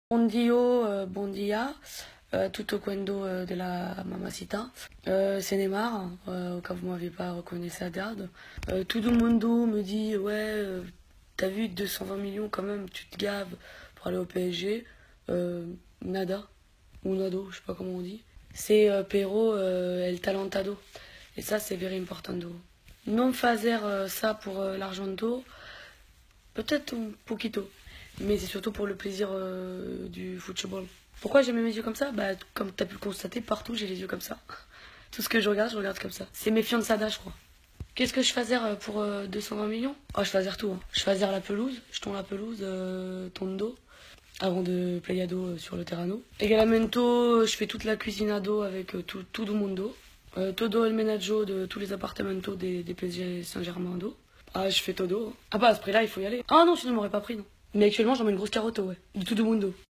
Bon dia, bon dia, tutto quando de la mamacita. C'est Neymar, au cas où vous m'avez pas reconnu sa garde. Tout le monde me dit, ouais, t'as vu 220 millions quand même, tu te gaves pour aller au PSG. Nada, ou nado, je sais pas comment on dit. C'est pero el talentado. Et ça, c'est very importando. Non fazer ça pour l'argento, peut-être un poquito. Mais c'est surtout pour le plaisir du football. Pourquoi j'ai mes yeux comme ça? Bah, comme t'as pu le constater, partout j'ai les yeux comme ça. Tout ce que je regarde comme ça. C'est mes fiançadas, je crois. Qu'est-ce que je faisais pour 220 millions? Oh, je faisais tout. Hein. Je faisais la pelouse, je tourne la pelouse, tondo, avant de playado sur le terrano. Égalamento, je fais toute la cuisinado avec tout le mundo. Todo el menaggio de tous les appartamentos des PSG Saint-Germain d'eau. Ah, je fais todo. Ah bah à ce prix-là, il faut y aller. Ah non, sinon, on m'aurait pas pris, non. Mais actuellement, j'en mets une grosse carotte, ouais. Du tout de mundo.